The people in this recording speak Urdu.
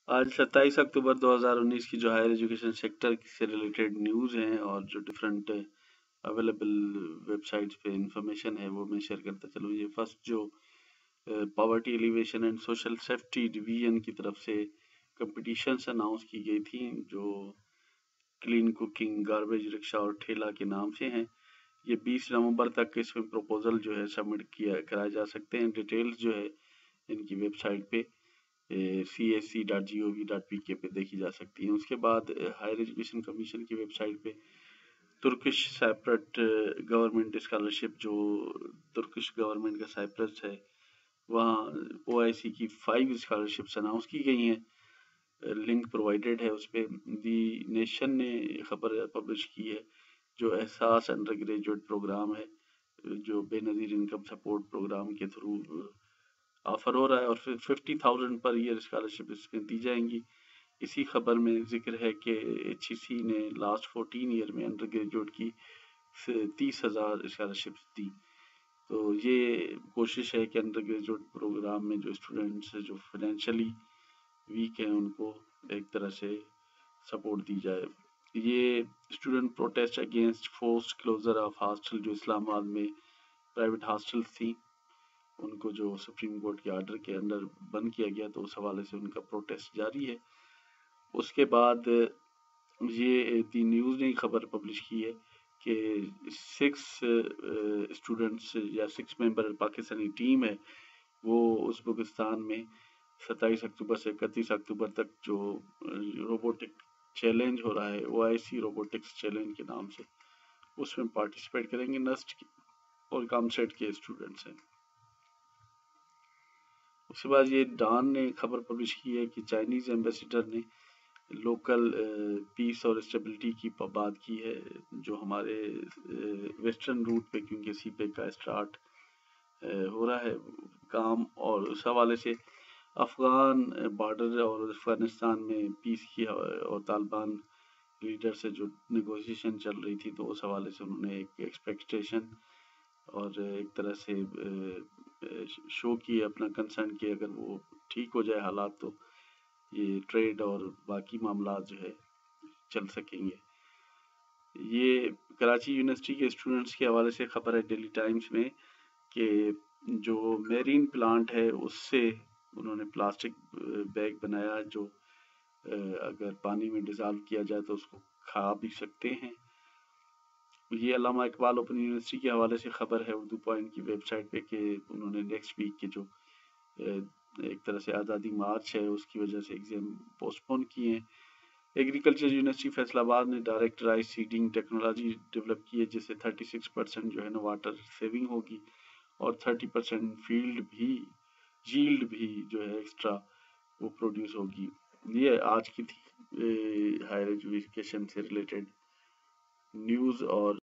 آج 27 اکتوبر 2019 کی جو ہائر ایجوکیشن سیکٹر سے ریلیٹڈ نیوز ہیں اور جو ڈفرینٹ اویلیبل ویب سائٹس پہ انفارمیشن ہے وہ میں شیئر کرتا چلوں. یہ فرسٹ جو poverty alleviation and social safety division کی طرف سے کمپٹیشنس اناؤنس کی گئی تھیں جو کلین کوکنگ گاربیج رکشا اور ٹھیلا کے نام سے ہیں. یہ 20 نومبر تک اس میں پروپوزل جو ہے سبمٹ کرائے جا سکتے ہیں. ڈیٹیلز جو ہے ان کی ویب سائٹ پہ CSC.gov.pk پہ دیکھی جا سکتی ہیں. اس کے بعد ہائر ایجوکیشن کمیشن کی ویب سائٹ پہ ترکش سائپرٹ گورنمنٹ اسکالرشپ جو ترکش گورنمنٹ کا سائپرس ہے وہاں OIC کی 5 اسکالرشپس اناؤنس کی گئی ہیں. لنک پرووائڈیڈ ہے اس پہ. دی نیشن نے خبر پبلش کی ہے جو احساس انڈر گریجویٹ پروگرام ہے جو Benazir income support programme کے تھرو آفر ہو رہا ہے اور 50,000 پر ایئر اسکالرشپ اس میں دی جائیں گی. اسی خبر میں ذکر ہے کہ HEC نے لاسٹ 14 ایئر میں انڈر گریجویٹ کی 30,000 اسکالرشپس دی. تو یہ کوشش ہے کہ انڈر گریجویٹ پروگرام میں جو اسٹوڈنٹس جو فائنینشلی ویک ہیں ان کو ایک طرح سے سپورٹ دی جائے. یہ student protest against forced closure of hostel جو اسلام آباد میں پرائیویٹ ہاسٹل تھیں ان کو جو سپریم کورٹ کے آرڈر کے اندر بند کیا گیا تو اس حوالے سے ان کا پروٹیسٹ جاری ہے. اس کے بعد یہ دی نیوز نے خبر پبلش کی ہے کہ 6 اسٹوڈنٹس یا 6 ممبر پاکستانی ٹیم ہے وہ ازبکستان میں 27 اکتوبر سے 31 اکتوبر تک جو روبوٹک چیلنج ہو رہا ہے OIC روبوٹکس چیلنج کے نام سے اس میں پارٹیسپیٹ کریں گے. نسٹ اور کامسیٹ کے اسٹوڈنٹس ہیں. اس کے بعد یہ ڈان نے خبر پبلش کی ہے کہ چائنیز ایمبیسیڈر نے لوکل پیس اور اسٹیبلٹی کی بات کی ہے جو ہمارے ویسٹرن روٹ پہ کیونکہ سی پے کا اسٹارٹ ہو رہا ہے کام اور اس حوالے سے افغان بارڈر اور افغانستان میں پیس کی اور طالبان لیڈر سے جو نیگوشیشن چل رہی تھی تو اس حوالے سے انہوں نے ایک ایکسپیکٹیشن اور ایک طرح سے شو کی اپنا کنسرن کہ اگر وہ ٹھیک ہو جائے حالات تو یہ ٹریڈ اور باقی معاملات جو ہے چل سکیں گے. یہ کراچی یونیورسٹی کے اسٹوڈنٹس کے حوالے سے خبر ہے ڈیلی ٹائمز میں کہ جو میرین پلانٹ ہے اس سے انہوں نے پلاسٹک بیگ بنایا جو اگر پانی میں ڈیزالو کیا جائے تو اس کو کھا بھی سکتے ہیں. یہ علامہ اقبال اوپن یونیورسٹی کے حوالے سے خبر ہے اردو پوائنٹ کی ویب سائٹ پہ کہ انہوں نے نیکسٹ ویک کے جو ایک طرح سے آزادی مارچ ہے اس کی وجہ سے ایگزام پوسٹ پون کیے ہیں. ایگریکلچر یونیورسٹی فیصل آباد نے direct rice seeding technology develop کی ہے جس سے 36% جو ہے نا واٹر سیونگ ہوگی اور 30% ییلڈ بھی جو ہے ایکسٹرا وہ پروڈیوس ہوگی. یہ آج کی تھی ہائر ایجوکیشن سے ریلیٹڈ نیوز اور